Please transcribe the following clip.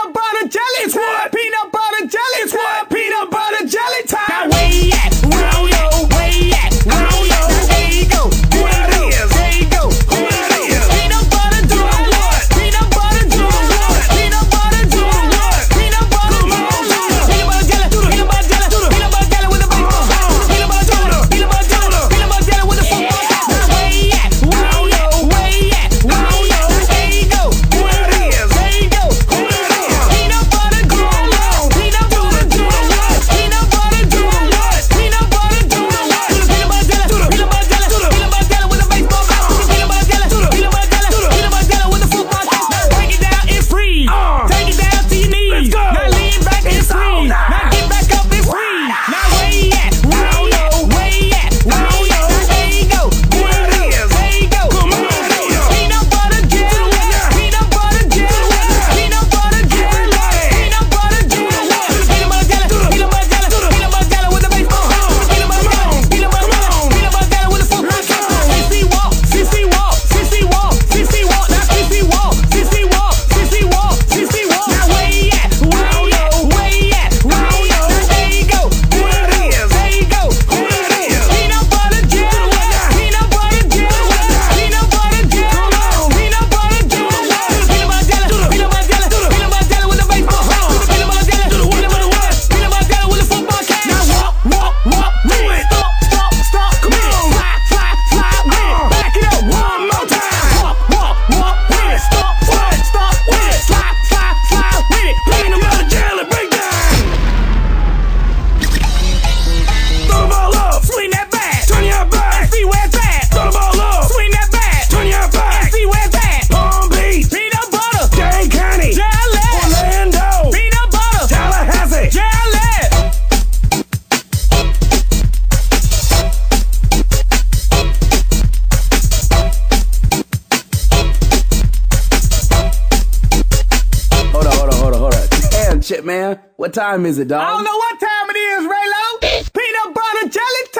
Peanut butter jelly It's time. what? Peanut butter jelly It's time. what? Peanut butter jelly time. Now where you at? Roll yo. Where you at? Roll yo. There you go. Who that is? There you go. Who that is? Peanut butter doing what? Peanut butter doing what? Peanut butter doing what? Peanut butter doing what? Peanut butter jelly. Peanut butter jelly. Peanut butter jelly with the baseball bat. Peanut butter jelly. Peanut butter jelly. Peanut butter jelly with the football bat. Now where you at? Roll yo. Where you at? Roll yo. There you go. Who that is? There you go. Who that is? Peanut butter doing what? Peanut butter doing what? Peanut butter doing what? Peanut butter doing what? Peanut butter jelly. Peanut butter jelly. Peanut butter jelly with the baseball bat. Peanut butter jelly. Peanut butter jelly. Peanut butter jelly with the football bat. Now break it down and freeze. Take it down to your knees. Let's go. Now lean back and It's all freeze. night. Now get back up and freeze. Now where you at? Roll yo. Where you at? Roll yo. There you go. Who that is? There you go. Come on, Peanut butter jelly. Peanut butter jelly. Peanut butter jelly. Peanut butter jelly. Peanut butter jelly. Peanut butter jelly. Peanut butter jelly with the baseball hat. Peanut butter jelly. Peanut butter jelly. Peanut butter jelly with the football cap. CC walk. CC walk. CC walk. CC walk. Now CC walk. CC walk. CC walk. CC walk. Now where you at? Roll yo. Where you at? Roll yo. There you go. Who that is? There you go. Who that is? Peanut butter jelly. Peanut butter jelly. Peanut butter jelly. Peanut butter jelly. Peanut butter jelly. Peanut butter jelly. Peanut butter jelly with the baseball hat. Peanut butter jelly. Peanut butter jelly. Peanut butter jelly with the football cap. Now walk with it. Stop. Come on. Fly with it. Back it up. One more time. Walk with it. Stop with it. Fly with it. Peanut butter jelly, break down. Throw the ball up. Swing that bat. Turn your back. See where it's at. Throw the ball up. Swing that bat. Turn your back. See where it's at. Palm Beach. Peanut butter. Dane County. Jelly. Orlando. Peanut butter. Tallahassee. Jelly. Hold on. Damn, Chip, man. What time is it, dog? I don't know what time it is, Raylo. Peanut butter jelly time.